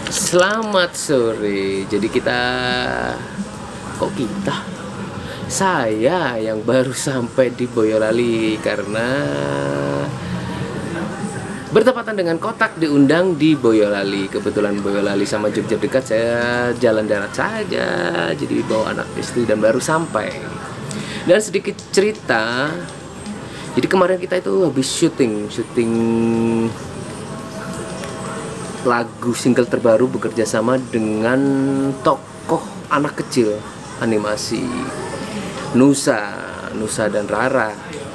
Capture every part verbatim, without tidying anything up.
Selamat sore. Jadi kita, kok kita? Saya yang baru sampai di Boyolali karena bertepatan dengan Kotak diundang di Boyolali. Kebetulan Boyolali sama Jogja dekat, saya jalan darat saja. Jadi bawa anak istri dan baru sampai. Dan sedikit cerita. Jadi kemarin kita itu habis syuting, syuting lagu single terbaru bekerja sama dengan tokoh anak kecil animasi Nusa, Nusa dan Rara.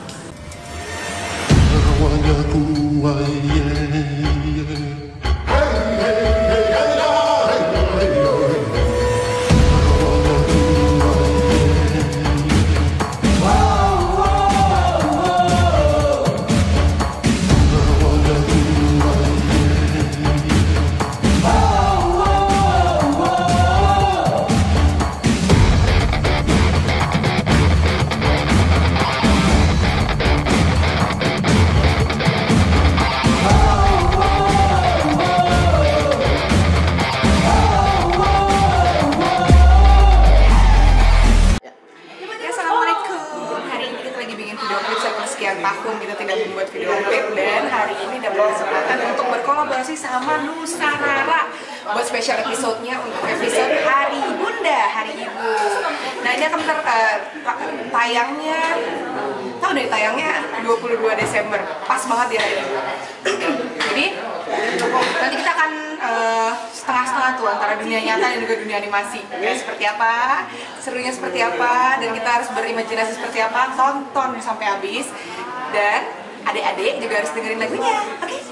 Tahun kita tidak membuat video klip dan hari ini dapat kesempatan untuk berkolaborasi sama Nusa Rara buat spesial episode-nya untuk episode Hari Bunda, Hari Ibu. Nah ini akan ter, uh, tayangnya, tahu dari tayangnya dua puluh dua Desember, pas banget ya hari Ibu. Jadi nanti kita akan uh, setengah-setengah tuh antara dunia nyata dan juga dunia animasi. Ya, seperti apa, serunya seperti apa, dan kita harus berimajinasi seperti apa. Tonton sampai habis. Dan adik-adik juga harus dengerin lagunya, oke? Okay?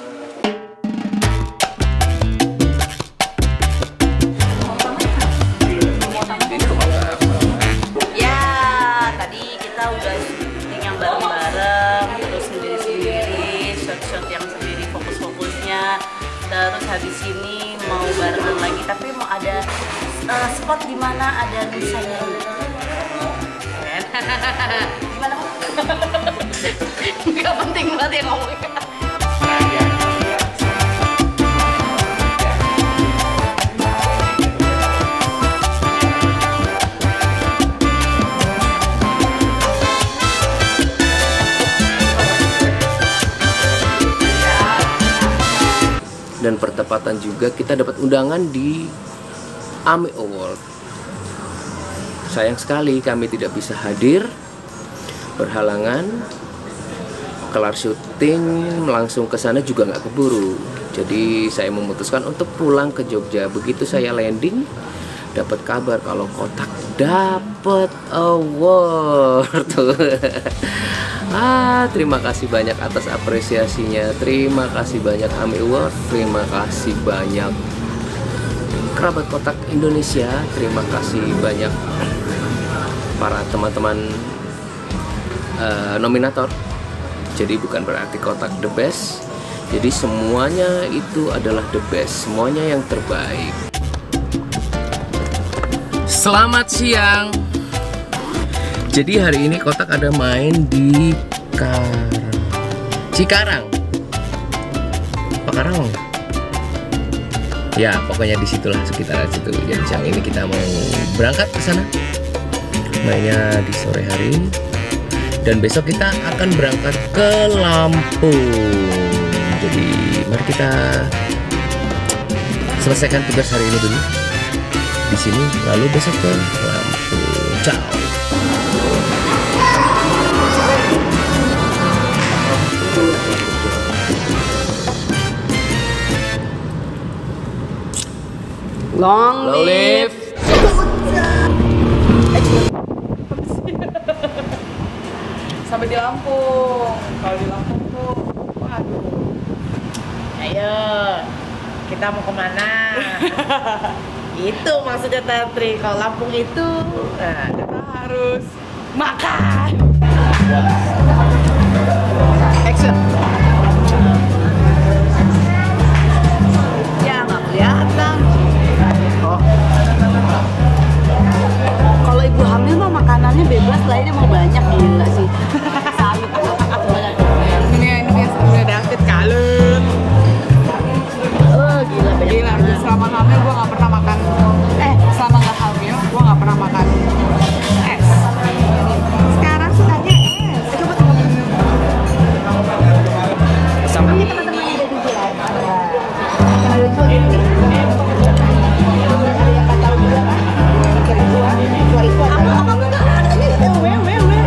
Ya, tadi kita udah syuting yang bareng-bareng, terus sendiri-sendiri, shot-shot yang sendiri fokus-fokusnya. Terus habis ini mau barengan lagi, tapi mau ada uh, spot di mana ada Nusanya. Gimana? Gak penting banget yang ngomongnya. Dan pertepatan juga kita dapat undangan di A M I Award. Sayang sekali kami tidak bisa hadir, berhalangan. Kelar syuting langsung ke sana juga nggak keburu. Jadi saya memutuskan untuk pulang ke Jogja. Begitu saya landing, dapat kabar kalau Kotak dapat award. Ah, terima kasih banyak atas apresiasinya. Terima kasih banyak A M I Award. Terima kasih banyak kerabat Kotak Indonesia. Terima kasih banyak para teman-teman uh, nominator. Jadi bukan berarti Kotak the best. Jadi semuanya itu adalah the best. Semuanya yang terbaik. Selamat siang. Jadi hari ini Kotak ada main di Karang. Cikarang. Pakarang. Ya, pokoknya di situlah sekitaran situ. Jadi siang ini kita mau berangkat ke sana. Mainnya di sore hari. Dan besok kita akan berangkat ke Lampung. Jadi mari kita selesaikan tugas hari ini dulu di sini, lalu besok ke Lampung. Ciao. Long live. Sampai di Lampung. Kalau di Lampung tuh, waduh. Ayo, kita mau kemana? Itu maksudnya Tatri. Kalau Lampung itu, nah, Kita harus makan. action. Ya nggak kelihatan. Oh. Kalau ibu hamil mah makanannya bebas lah, ini mau banyak gila sih. Salut. Ini ini biasa udah David kalun. Oh gila banyak. Gila, selama hamil gue nggak pernah makan eh selama nggak hamil gue nggak pernah makan es. Sekarang sukanya es. Coba coba. Sama. Ini teman-temannya dari Jilan. Ada jual ini. Ada yang nggak tahu juga kan? Kira dua, dua itu ada. Apa apa nggak ada nih? Weh weh weh.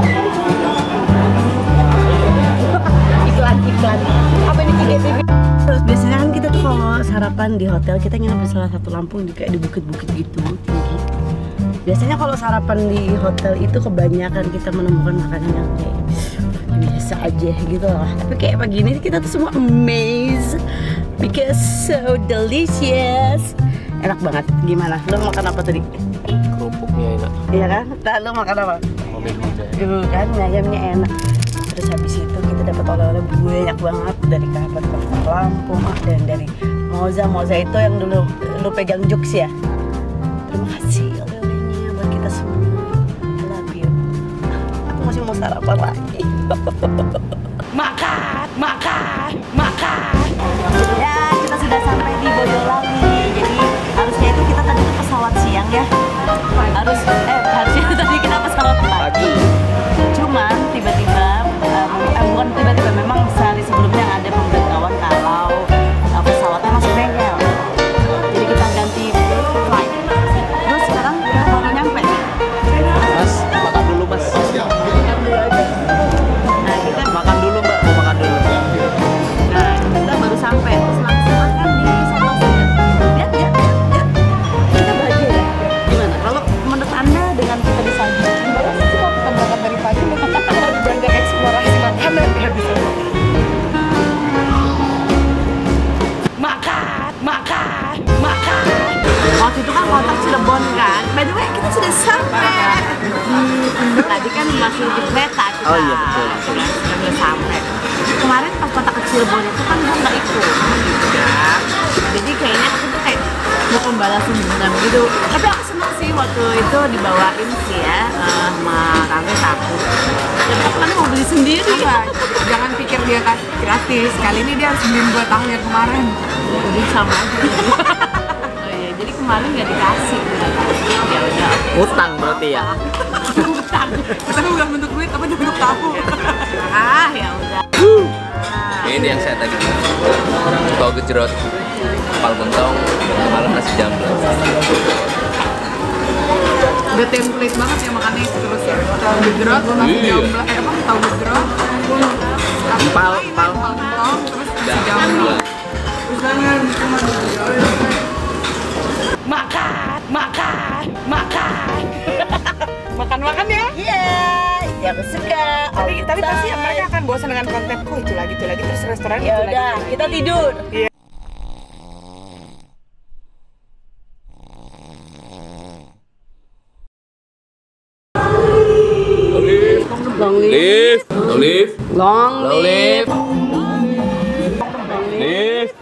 Iklan iklan. Apa ini tiga T V? Terus biasanya kan kita tuh kalau sarapan di hotel kita nginep di salah satu Lampung di kayak di bukit-bukit gitu tinggi. Biasanya kalau sarapan di hotel itu kebanyakan kita menemukan makanan yang kayak biasa aja gitu lah. Tapi kayak pagi ini kita tuh semua amazed because so delicious. Enak banget. Gimana? Lo makan apa tadi? Kerupuknya enak. Iya kan? Nah, lo makan apa? Mobil hujan. Tuh kan, ayamnya enak. Terus habis itu kita dapat oleh-oleh banyak banget dari kerabat kerabat Lampung dan dari Moza. Moza itu yang dulu lu pegang Jux ya. Terima kasih oleh-olehnya buat kita semua. I love you. Aku masih mau sarapan lagi. Makan, makan, makan. Ya, kita sudah sampai di Boyolali. Jadi harusnya itu kita tadi tuh pesawat siang ya. Harus eh harusnya tadi kita pesawat pagi. Cuman tiba-tiba um, eh, bukan tiba-tiba memang sehari sebelumnya ada pemberitahuan kalau uh, pesawatnya masuk bengkel. Jadi kita ganti flight. Terus sekarang kita baru nyampe. Mas, makan dulu mas. Nah kita Makan dulu mbak, mau makan dulu. Nah, kita baru sampai terus langsung makan di sana. Lihat, lihat, lihat. Kita bahagia ya. Gimana? Kalau menurut Anda dengan kita disajikan, Kalau kita berangkat dari pagi mungkin kita harus beranjak eksplorasi makanan ya di sana. makan, makan, makan. Waktu itu kan kontak Cirebon kan. By the way, kita sudah sampai. Hmm, tadi kan masih di kereta kita. Oh iya, betul. Sudah sudah sampai. Kemarin pas kontak ke Cirebon itu kan gue nggak ikut. Ya. Jadi kayaknya aku tuh kayak mau pembalasan dendam gitu. Tapi aku seneng sih waktu itu dibawain sih ya uh, sama tante aku. Tapi aku kan mau beli sendiri. Enggak, jangan pikir dia kasih gratis. Kali ini dia harus beliin buat tahun yang kemarin. Jadi sama aja. Oh iya, jadi kemarin nggak dikasih. Ya udah. Utang berarti ya. Utang. Tapi bukan bentuk duit, tapi bentuk tahu. Ah ya udah. Ini yang saya tadi bilang. Tahu gejrot, kepal gentong, malam nasi jamblang. Udah template banget ya makannya terus ya. Tahu gejrot, nasi Iya. jamblang, eh apa? Tahu gejrot, Empal, empal. empal gentong, terus nasi Jamblang. jamblang. Makan, makan, makan. Makan-makan ya. Iya, yang suka. Tapi, tapi pasti mereka akan bosan dengan konten. Kok itu lagi, itu lagi, terus restoran Ya itu lagi. udah, kita tidur. Long live, Live, live, long live. live.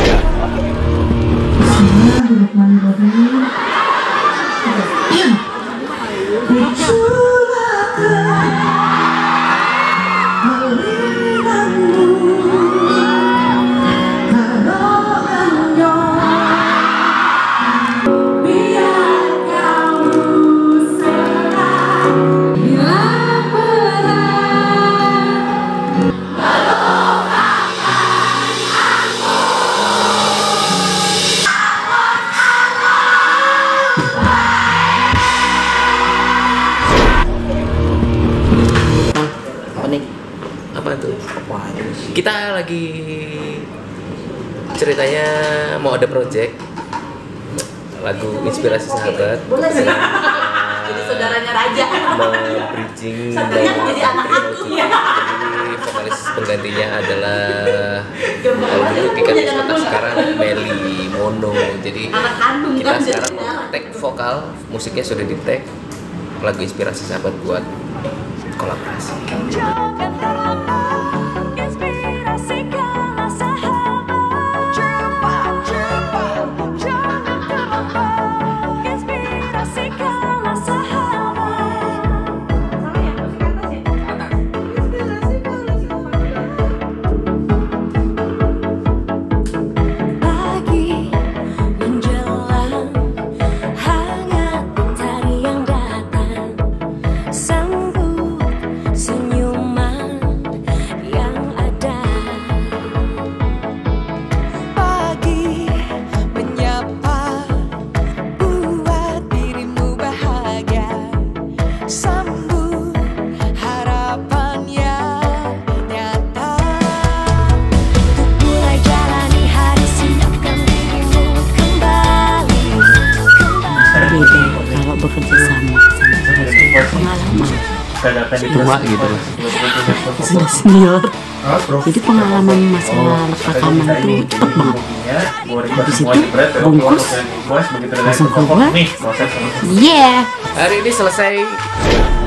Apa tuh? Kita lagi ceritanya mau ada project lagu Inspirasi Sahabat. Jadi saudaranya Raja. Bridging dan jadi anak aku ya. Jadi vokalis penggantinya adalah kalau dulu Kika Wisata, sekarang Meli Mono. Jadi Anak kandung kita kan sekarang jadinya. tag vokal, musiknya sudah di tag, lagu Inspirasi Sahabat buat kolaborasi. Pagi tua gitu. Sudah senior. Jadi pengalaman masalah rekaman tuh cepet banget. Habis itu bungkus langsung keluar. Yeah. Hari ini selesai